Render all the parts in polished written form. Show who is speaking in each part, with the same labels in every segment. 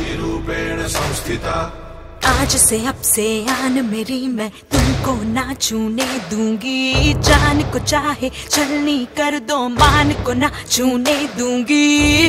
Speaker 1: शान्तिरूपेण संस्थिता।
Speaker 2: आज से अब से आन मेरी मैं तुमको ना छूने दूंगी। जान को चाहे छलनी कर दो, मान को ना छूने दूंगी।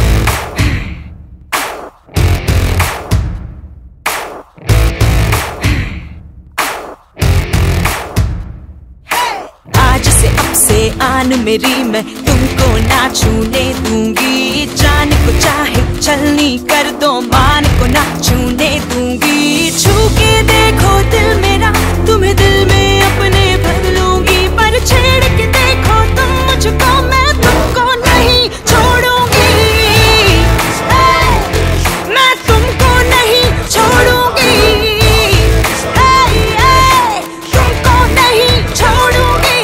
Speaker 2: आज से अब से आन मेरी मैं तुमको ना छूने दूंगी। जान को चाहे छलनी कर दो, मान को ना छूने दूंगी। छू के देखो दिल मेरा, तुम्हें दिल में अपने भर लूंगी। पर छेड़ के देखो तुम मुझको, मैं तुमको नहीं छोड़ूंगी। मैं तुमको नहीं छोड़ूंगी। तुमको नहीं छोड़ूंगी।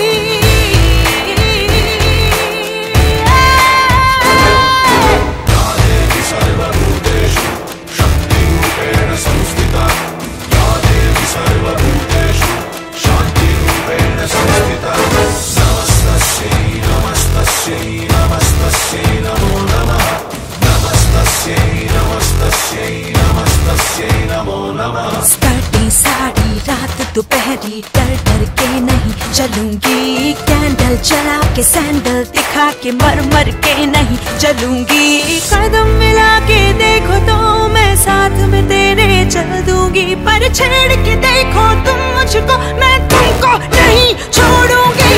Speaker 2: स्कर्टी साड़ी रात दोपहरी डर डर के नहीं चलूंगी। कैंडल जला के सैंडल दिखा के मर मर के नहीं चलूंगी। कदम मिला के देखो तो मैं साथ में तेरे चल दूंगी। पर छेड़ के देखो तुम मुझको, मैं तुमको नहीं छोड़ूंगी।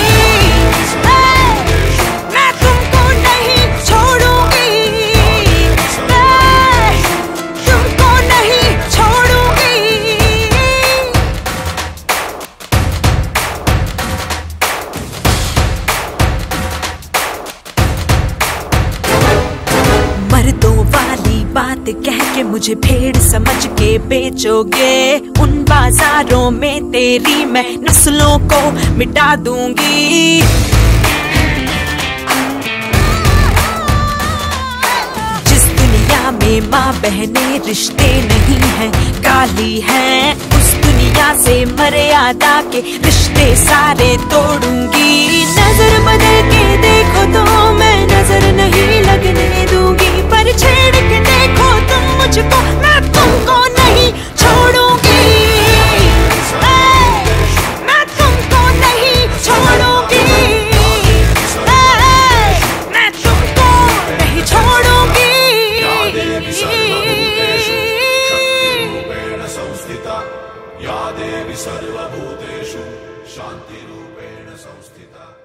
Speaker 2: मैं तुमको नहीं छोड़ूंगी। तुमको नहीं छोड़ूंगी। मर्दों वाली बात कह के मुझे भेड़ समझ के बेचोगे। उन बाजारों में तेरी मैं नस्लों को मिटा दूंगी। जिस दुनिया में माँ बहने रिश्ते नहीं हैं, काली हैं, उस दुनिया से मर्यादा के रिश्ते सारे तोड़ूंगी। नजर बदल के देखो तो मैं नजर नहीं लगने दूंगी। पर छेड़ के देखो तुम मुझको, मैं तुमको नहीं छोड़ूंगी। मैं तुमको नहीं छोड़ूंगी। मैं तुमको नहीं छोड़ूंगी।
Speaker 1: या देवी सर्वभूतेषु शान्तिरूपेण संस्थिता।